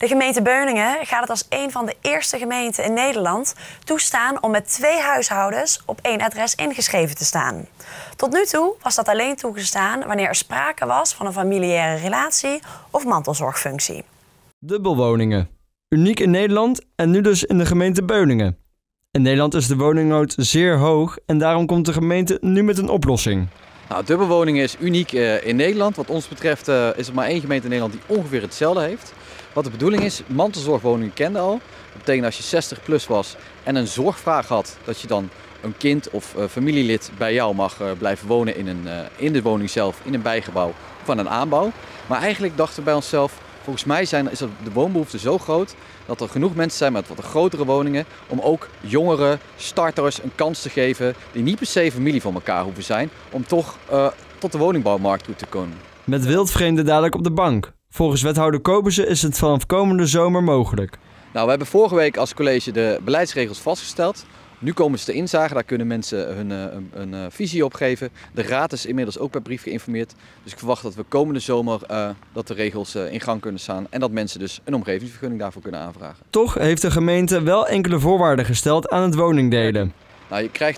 De gemeente Beuningen gaat het als een van de eerste gemeenten in Nederland toestaan om met 2 huishoudens op 1 adres ingeschreven te staan. Tot nu toe was dat alleen toegestaan wanneer er sprake was van een familiaire relatie of mantelzorgfunctie. Dubbelwoningen. Uniek in Nederland en nu dus in de gemeente Beuningen. In Nederland is de woningnood zeer hoog en daarom komt de gemeente nu met een oplossing. Nou, dubbelwoningen is uniek in Nederland. Wat ons betreft is er maar 1 gemeente in Nederland die ongeveer hetzelfde heeft. Wat de bedoeling is, mantelzorgwoningen kenden al. Dat betekent als je 60 plus was en een zorgvraag had, dat je dan een kind of familielid bij jou mag blijven wonen in de woning zelf, in een bijgebouw of aan een aanbouw. Maar eigenlijk dachten we bij onszelf, volgens mij is de woonbehoefte zo groot dat er genoeg mensen zijn met wat grotere woningen om ook jongeren, starters een kans te geven die niet per se familie van elkaar hoeven zijn, om toch tot de woningbouwmarkt toe te komen. Met wildvreemden dadelijk op de bank. Volgens wethouder Kobersen is het vanaf komende zomer mogelijk. Nou, we hebben vorige week als college de beleidsregels vastgesteld. Nu komen ze te inzage, daar kunnen mensen hun visie op geven. De raad is inmiddels ook per brief geïnformeerd. Dus ik verwacht dat we komende zomer dat de regels in gang kunnen staan. En dat mensen dus een omgevingsvergunning daarvoor kunnen aanvragen. Toch heeft de gemeente wel enkele voorwaarden gesteld aan het woningdelen. Nou,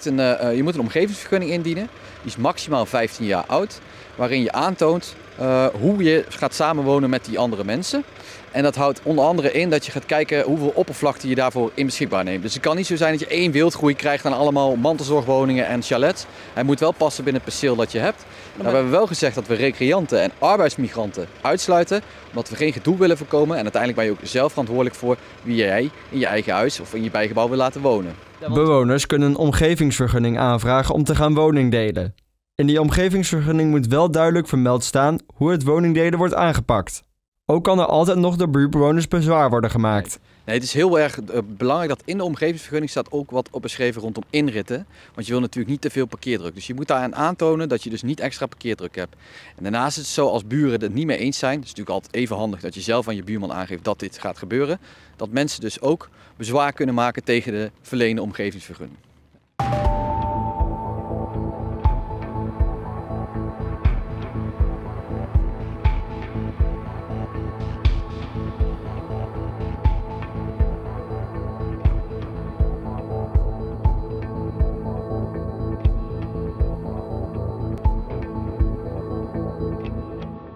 je moet een omgevingsvergunning indienen. Die is maximaal 15 jaar oud. Waarin je aantoont hoe je gaat samenwonen met die andere mensen. En dat houdt onder andere in dat je gaat kijken hoeveel oppervlakte je daarvoor in beschikbaar neemt. Dus het kan niet zo zijn dat je 1 wildgroei krijgt aan allemaal mantelzorgwoningen en chalets. Hij moet wel passen binnen het perceel dat je hebt. Nou, we hebben wel gezegd dat we recreanten en arbeidsmigranten uitsluiten. Omdat we geen gedoe willen voorkomen. En uiteindelijk ben je ook zelf verantwoordelijk voor wie jij in je eigen huis of in je bijgebouw wil laten wonen. Bewoners kunnen een omgevingsvergunning aanvragen om te gaan woningdelen. In die omgevingsvergunning moet wel duidelijk vermeld staan hoe het woningdelen wordt aangepakt. Ook kan er altijd nog door buurtbewoners bezwaar worden gemaakt. Nee, het is heel erg belangrijk dat in de omgevingsvergunning staat ook wat op beschreven rondom inritten. Want je wil natuurlijk niet te veel parkeerdruk. Dus je moet daaraan aantonen dat je dus niet extra parkeerdruk hebt. En daarnaast is het zo, als buren het niet mee eens zijn, het is natuurlijk altijd even handig dat je zelf aan je buurman aangeeft dat dit gaat gebeuren. Dat mensen dus ook bezwaar kunnen maken tegen de verleende omgevingsvergunning.